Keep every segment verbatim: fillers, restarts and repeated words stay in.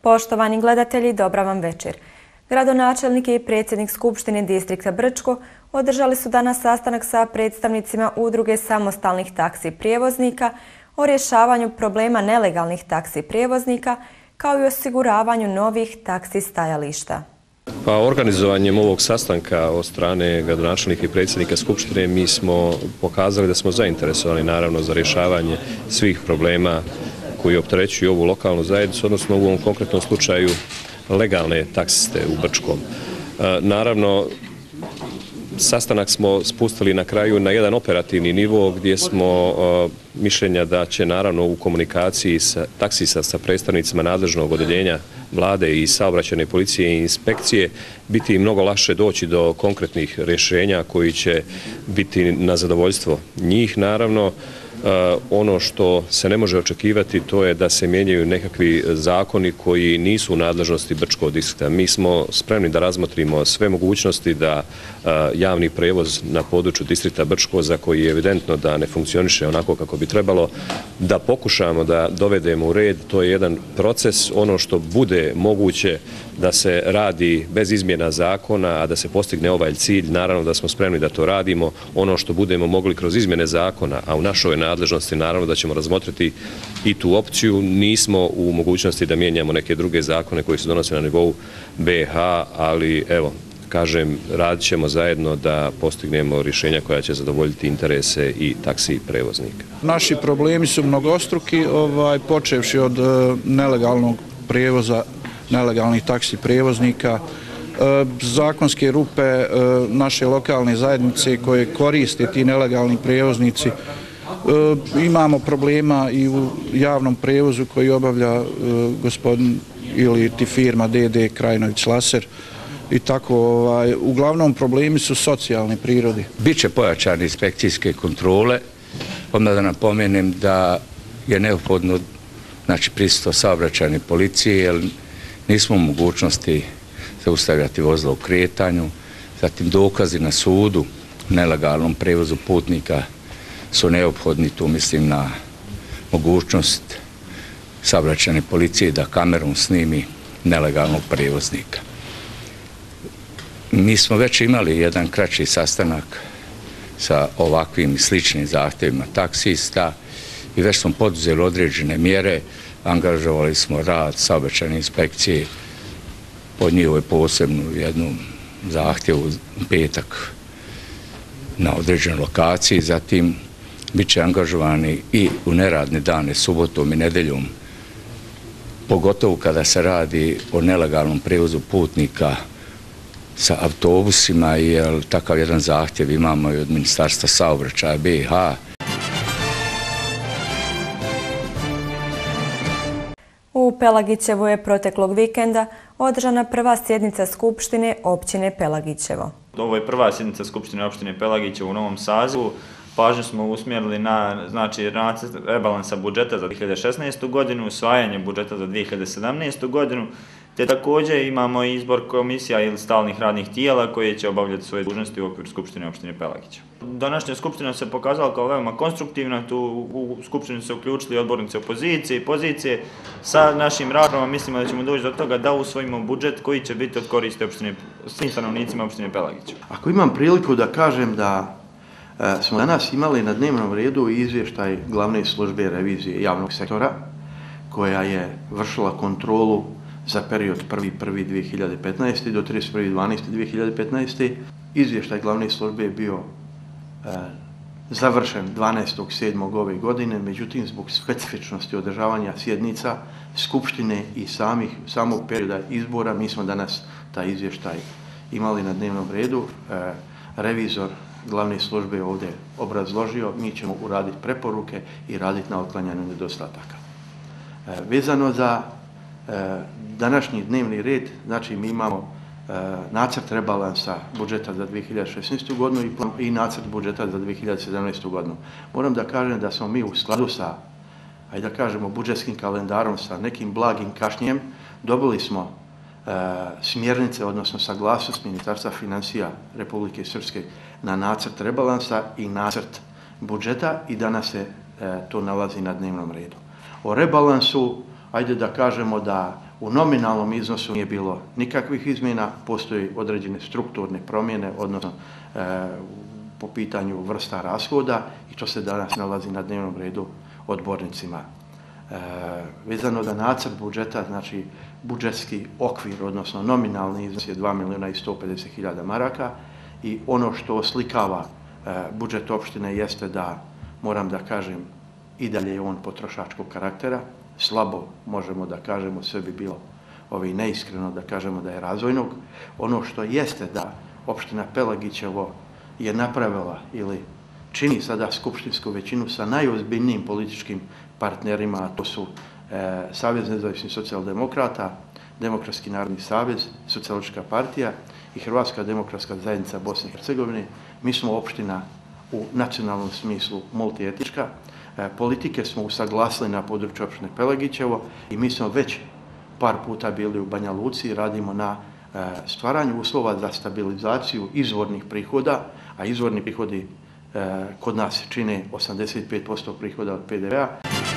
Poštovani gledatelji, dobra vam večer. Gradonačelnik i predsjednik Skupštine distrikta Brčko održali su danas sastanak sa predstavnicima udruge samostalnih taksi prijevoznika o rješavanju problema nelegalnih taksi prijevoznika kao i osiguravanju novih taksi stajališta. Pa organizovanjem ovog sastanka od strane gradonačelnika i predsjednika Skupštine mi smo pokazali da smo zainteresovani naravno za rješavanje svih problema koji opterećuju ovu lokalnu zajednicu, odnosno u ovom konkretnom slučaju legalne taksiste u Brčkom. Naravno, sastanak smo spustili na kraju na jedan operativni nivo gdje smo mišljenja da će naravno u komunikaciji sa taksista sa predstavnicima nadležnog odeljenja vlade i saobraćajne policije i inspekcije biti mnogo lakše doći do konkretnih rješenja koji će biti na zadovoljstvo njih. Naravno, ono što se ne može očekivati to je da se mijenjaju nekakvi zakoni koji nisu u nadležnosti Brčkog distrikta. Mi smo spremni da razmotrimo sve mogućnosti da javni prevoz na području distrikta Brčko, za koji je evidentno da ne funkcioniše onako kako bi trebalo, da pokušamo da dovedemo u red. To je jedan proces, ono što bude moguće da se radi bez izmjena zakona, a da se postigne ovaj cilj, naravno da smo spremni da to radimo. Ono što budemo mogli kroz izmjene zakona, a u našoj nadležnosti naravno da ćemo razmotriti i tu opciju. Nismo u mogućnosti da mijenjamo neke druge zakone koji se donose na nivou B i H, ali evo, kažem, radit ćemo zajedno da postignemo rješenja koja će zadovoljiti interese i taksi prevoznika. Naši problemi su mnogostruki, ovaj, počevši od e, nelegalnog prijevoza, nelegalnih taksi prevoznika, e, zakonske rupe e, naše lokalne zajednice koje koriste ti nelegalni prijevoznici. E, imamo problema i u javnom prijevozu koji obavlja e, gospodin ili ti firma D D Krajinović Laser. I tako, ovaj, uglavnom problemi su socijalne prirode. Biće pojačane inspekcijske kontrole. Odmah da napomenem da je neophodno, znači, prisustvo saobraćajne policije, jer nismo u mogućnosti zaustavljati vozila u kretanju. Zatim dokazi na sudu u nelegalnom prevozu putnika su neophodni. Tu mislim na mogućnost saobraćajne policije da kamerom snimi nelegalnog prevoznika. Mi smo već imali jedan kraći sastanak sa ovakvim i sličnim zahtjevima taksista i već smo poduzeli određene mjere, angažovali smo rad saobraćajne inspekcije pod njihovoj posebnu jednu zahtjevu petak na određenoj lokaciji, zatim bit će angažovani i u neradne dane subotom i nedeljom, pogotovo kada se radi o nelegalnom prevozu putnika sa autobusima, jer takav jedan zahtjev imamo i od Ministarstva saobraćaja B i H. U Pelagićevu je proteklog vikenda održana prva sjednica Skupštine općine Pelagićevo. Ovo je prva sjednica Skupštine općine Pelagićevo u novom sazivu. Pažnju smo usmjerili na, znači, nacrt rebalansa budžeta za dvije hiljade šesnaestu. godinu, usvajanje budžeta za dvije hiljade sedamnaestu. godinu, te također imamo izbor komisija ili stalnih radnih tijela koje će obavljati svoje dužnosti u okviru Skupštine općine Pelagićevo. Današnja skupština se pokazala kao veoma konstruktivna, tu u skupštinu se uključili odbornici opozicije i pozicije. Sa našim radom mislimo da ćemo doći do toga da usvojimo budžet koji će biti od koristi opštine, svim stanovnicima opštine Pelagićevo. Ako imam priliku da kažem da smo danas imali na dnevnom redu izvještaj glavne službe revizije javnog sektora koja je vršila kontrolu za period prvi prvog dvije hiljade petnaeste. do trideset prvog dvanaestog dvije hiljade petnaeste. Izvještaj glavne službe je bio e, završen dvanaestog sedmog ove godine, međutim zbog specifičnosti održavanja sjednica Skupštine i samih, samog perioda izbora mi smo danas taj izvještaj imali na dnevnom redu. E, revizor glavne službe ovdje obrazložio, mi ćemo uraditi preporuke i raditi na otklanjanju nedostataka. E, vezano za e, današnji dnevni red, znači mi imamo e, nacrt rebalansa budžeta za dvije hiljade šesnaestu. godinu i, i nacrt budžeta za dvije hiljade sedamnaestu. godinu. Moram da kažem da smo mi u skladu sa, ajde da kažemo, budžetskim kalendarom sa nekim blagim kašnjem dobili smo e, smjernice, odnosno saglasnost Ministarstva financija Republike Srpske na nacrt rebalansa i nacrt budžeta i danas se e, to nalazi na dnevnom redu. O rebalansu, ajde da kažemo da U nominalnom iznosu nije bilo nikakvih izmjena, postoji određene strukturne promjene, odnosno e, po pitanju vrsta rashoda i to se danas nalazi na dnevnom redu odbornicima. E, vezano za nacrt budžeta, znači budžetski okvir, odnosno nominalni iznos je dva milijuna i sto pedeset hiljada maraka i ono što oslikava e, budžet opštine jeste da, moram da kažem, i dalje je on potrošačkog karaktera, slabo možemo da kažemo, sve bi bilo ovi neiskreno da kažemo da je razvojnog. Ono što jeste da opština Pelagićevo je napravila ili čini sada skupštinsku većinu sa najozbiljnijim političkim partnerima, a to su e, Savez nezavisnih socijaldemokrata, Demokratski narodni savez, Socijalistička partija i Hrvatska demokratska zajednica Bosne i Hercegovine. Mi smo opština u nacionalnom smislu multietička. E, politike smo usaglasili na području opštine Pelagićevo i mi smo već par puta bili u Banja Luci i radimo na e, stvaranju uslova za stabilizaciju izvornih prihoda, a izvorni prihodi e, kod nas čine osamdeset pet posto prihoda od P D V-a.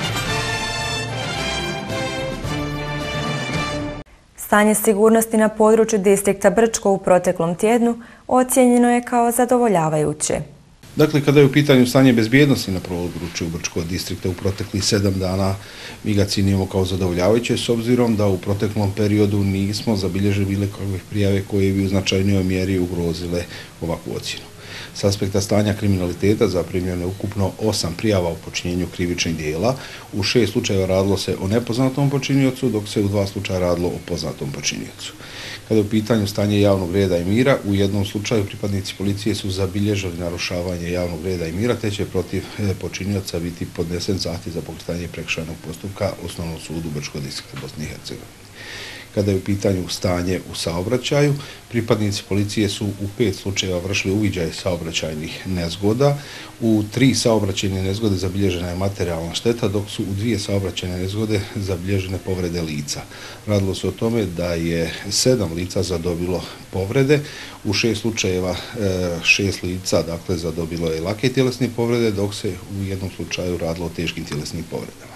Stanje sigurnosti na području distrikta Brčko u proteklom tjednu ocijenjeno je kao zadovoljavajuće. Dakle, kada je u pitanju stanje bezbjednosti na području Brčkog distrikta u proteklih sedam dana, mi ga cijenimo kao zadovoljavajuće, s obzirom da u proteklom periodu nismo zabilježili bile kakve prijave koje bi u značajnijoj mjeri ugrozile ovakvu ocjenu. S aspekta stanja kriminaliteta zaprimljeno je ukupno osam prijava o počinjenju krivičnih dijela. U šest slučajeva radilo se o nepoznatom počiniocu, dok se u dva slučaja radilo o poznatom počiniocu. Kada je u pitanju stanje javnog reda i mira, u jednom slučaju pripadnici policije su zabilježili narušavanje javnog reda i mira, te će protiv počinioca biti podnesen zahtjev za pokretanje prekršajnog postupka Osnovnom sudu Brčkog distrikta Bosne i Hercegovine. Kada je u pitanju stanje u saobraćaju, pripadnici policije su u pet slučajeva vršili uviđaj saobraćajnih nezgoda. U tri saobraćajne nezgode zabilježena je materijalna šteta, dok su u dvije saobraćajne nezgode zabilježene povrede lica. Radilo se o tome da je sedam lica zadobilo povrede, u šest slučajeva šest lica dakle zadobilo je lake tjelesne povrede, dok se u jednom slučaju radilo o teškim tjelesnim povredama.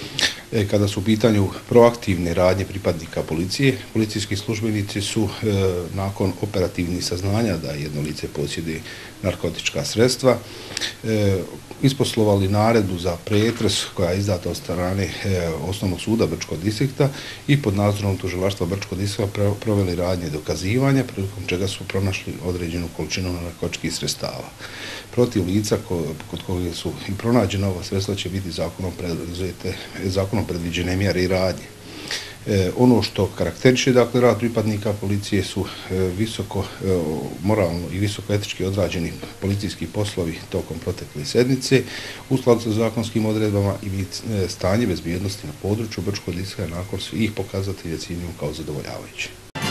E, kada su u pitanju proaktivne radnje pripadnika policije, policijski službenici su e, nakon operativnih saznanja da jedno lice posjeduje narkotička sredstva e, isposlovali naredbu za pretres koja je izdata od strane e, Osnovnog suda Brčkog distrikta i pod nadzorom tužilaštva Brčkog distrikta proveli radnje dokazivanja, prilikom čega su pronašli određenu količinu narkotičkih sredstava. Protiv lica kod kojeg su i pronađena ova sredstva će biti zakonom preduzete, zakonom predviđene mjere i radnje. E, ono što karakteriše dakle rad pripadnika policije su e, visoko e, moralno i visoko etički odrađeni policijski poslovi tokom protekle sedmice u skladu sa zakonskim odredbama i e, stanje bezbjednosti na području Brčkog distrikta nakon svih pokazatelja cijenimo kao zadovoljavajuće.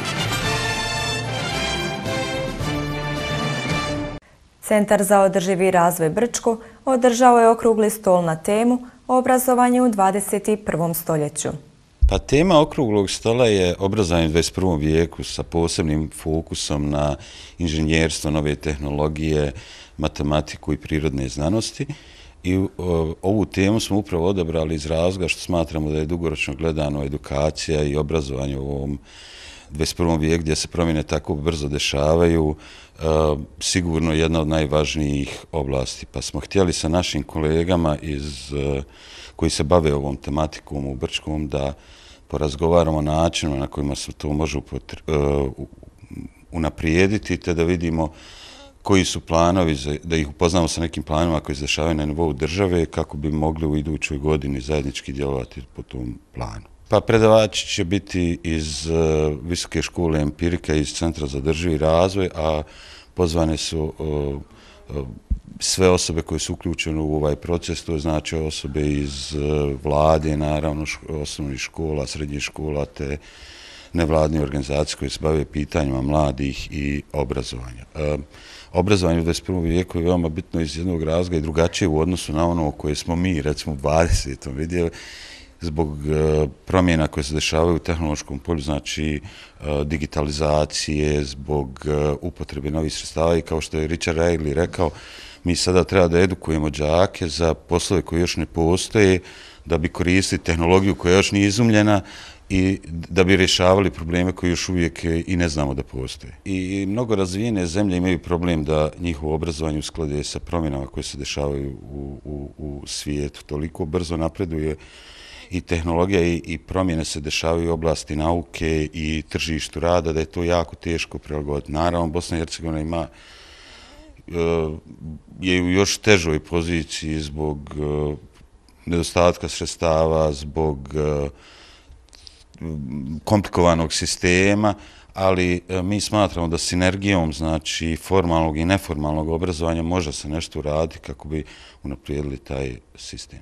Centar za održivi razvoj Brčko održao je okrugli stol na temu obrazovanje u dvadeset prvom stoljeću. Pa tema okruglog stola je obrazovanje u dvadeset prvom vijeku sa posebnim fokusom na inženjerstvo, nove tehnologije, matematiku i prirodne znanosti. I ovu temu smo upravo odabrali iz razloga što smatramo da je dugoročno gledano edukacija i obrazovanje u ovom dvadeset prvom vijeku gdje se promjene tako brzo dešavaju, sigurno jedna od najvažnijih oblasti. Pa smo htjeli sa našim kolegama iz, koji se bave ovom tematikom u Brčkom da porazgovaramo o načinu na kojima se to može unaprijediti te da vidimo koji su planovi, da ih upoznamo sa nekim planovima koji se dešavaju na nivou države kako bi mogli u idućoj godini zajednički djelovati po tom planu. Pa predavači će biti iz Visoke škole empirika iz Centra za održivi razvoj, a pozvane su sve osobe koje su uključene u ovaj proces, to znači osobe iz vlade, naravno osnovnih škola, srednjih škola, te nevladne organizacije koje se bave pitanjima mladih i obrazovanja. Obrazovanje u dvadeset prvom vijeku je veoma bitno iz jednog razloga i drugačije u odnosu na ono koje smo mi, recimo u dvadesetom vidjeli, zbog promjena koje se dešavaju u tehnološkom polju, znači digitalizacije, zbog upotrebe novih sredstava i kao što je Richard Riley rekao, mi sada treba da edukujemo đake za poslove koji još ne postoje, da bi koristili tehnologiju koja još nije izumljena i da bi rješavali probleme koji još uvijek i ne znamo da postoje. I mnogo razvijene zemlje imaju problem da njihovo obrazovanje usklade sa promjenama koje se dešavaju u, u, u svijetu. Toliko brzo napreduje i tehnologija i, i promjene se dešavaju u oblasti nauke i tržištu rada, da je to jako teško prilagoditi. Naravno, Bosna i Hercegovina ima je u još težoj poziciji zbog nedostatka sredstava, zbog komplikovanog sistema, ali mi smatramo da sinergijom, znači formalnog i neformalnog obrazovanja može se nešto uraditi kako bi unaprijedili taj sistem.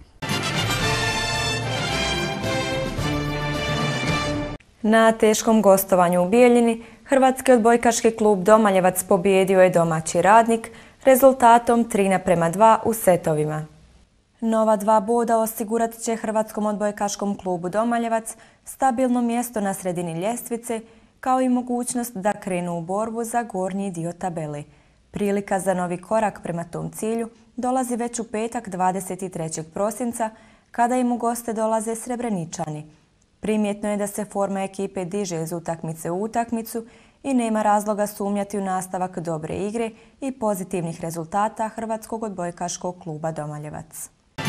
Na teškom gostovanju u Bijeljini hrvatski odbojkaški klub Domaljevac pobijedio je domaći Radnik rezultatom tri naprema dva u setovima. Nova dva boda osigurat će hrvatskom odbojkaškom klubu Domaljevac stabilno mjesto na sredini ljestvice, kao i mogućnost da krenu u borbu za gornji dio tabeli. Prilika za novi korak prema tom cilju dolazi već u petak dvadeset trećeg prosinca, kada im u goste dolaze Srebreničani. Primjetno je da se forma ekipe diže iz utakmice u utakmicu i nema razloga sumnjati u nastavak dobre igre i pozitivnih rezultata hrvatskog odbojkaškog kluba Domaljevac.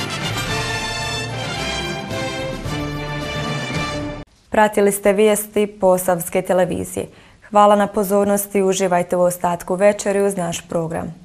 Pratili ste vijesti Posavske televizije. Hvala na pozornosti i uživajte u ostatku večeri uz naš program.